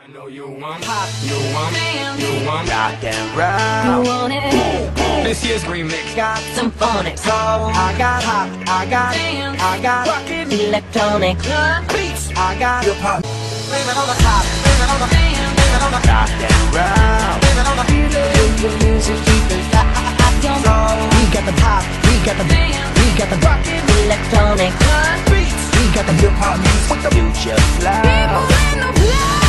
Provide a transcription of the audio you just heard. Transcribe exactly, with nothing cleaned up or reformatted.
I know you want pop, you want, you want rock and You roll. want it? This year's remix Got some phonics. So I got pop, I got, I got rockin' electronic beats. I got your pop. Blame it on the pop, blame it on the blame it on the rock and roll. blame it on the feeling. Your music keep it hot. So we got the pop, we got the we got the rockin' electronic beats. We got the hip hop music with the future flow. People in the place.